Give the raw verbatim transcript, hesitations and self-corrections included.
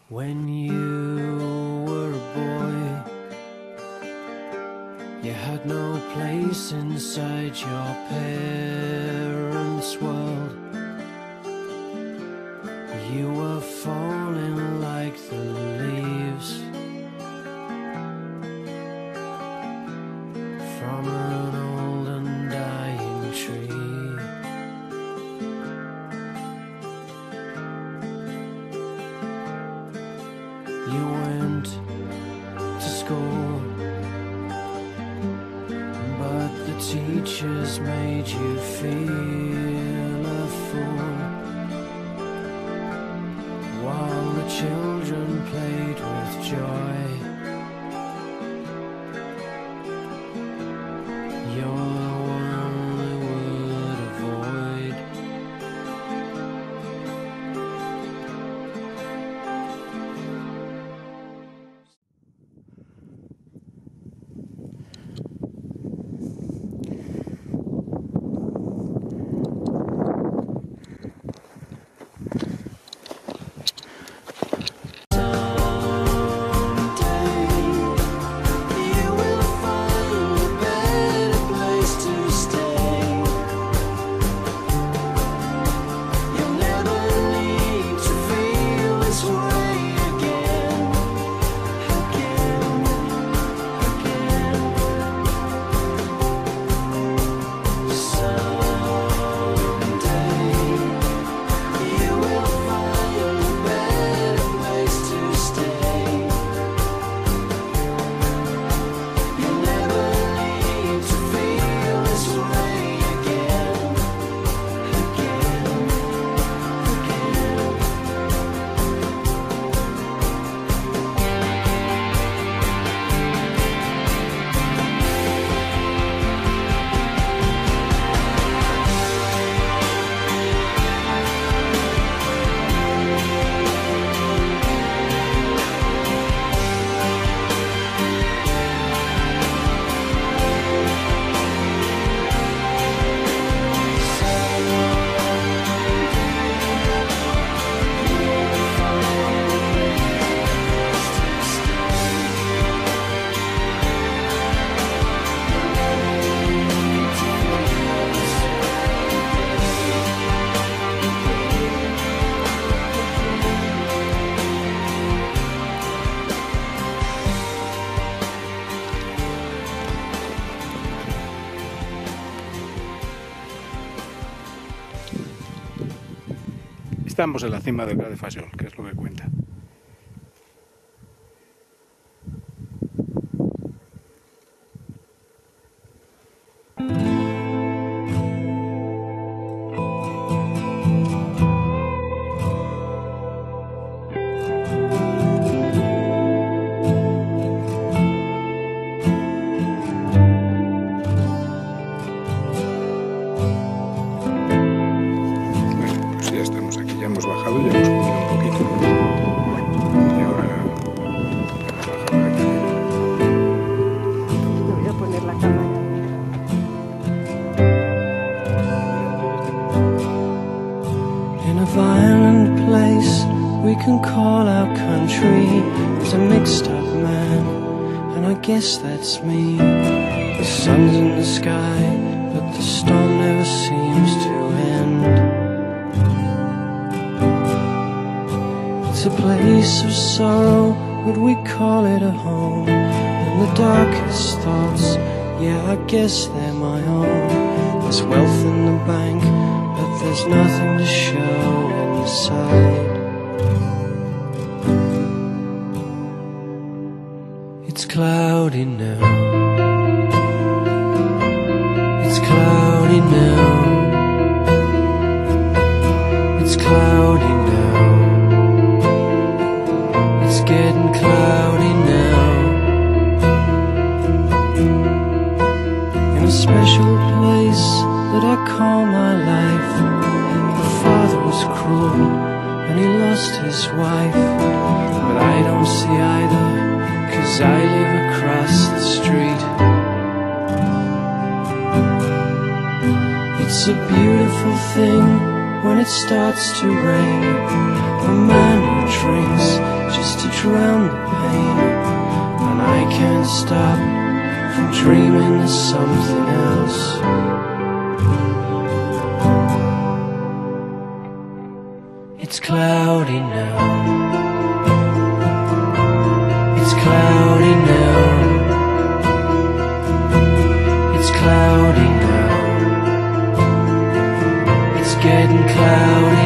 When you were a boy, you had no place inside your parents' world. You were falling like the leaves from an old and dying tree. You went to school, but the teachers made you feel a fool, while the children played with joy. You're the one they would avoid. Estamos en la cima del Pla de Fajol, que es lo que cuenta. Hemos bajado y ya hemos comido un poquito. Y ahora vamos a bajar aquí. Te voy a poner la cámara. In a violent place we can call our country. There's a mixed up man, and I guess that's me. The sun's in the sky, but the storm never seems to end. It's a place of sorrow, but we call it a home. And the darkest thoughts, yeah, I guess they're my own. There's wealth in the bank, but there's nothing to show inside. It's cloudy now. It's cloudy now. It's cloudy now. It's getting cloudy now. In a special place that I call my life, the father was cruel and he lost his wife. But I don't see either, 'cause I live across the street. It's a beautiful thing when it starts to rain. A man who drinks just to drown the pain. And I can't stop from dreaming of something else. It's cloudy now. It's cloudy now. It's cloudy now. It's getting cloudy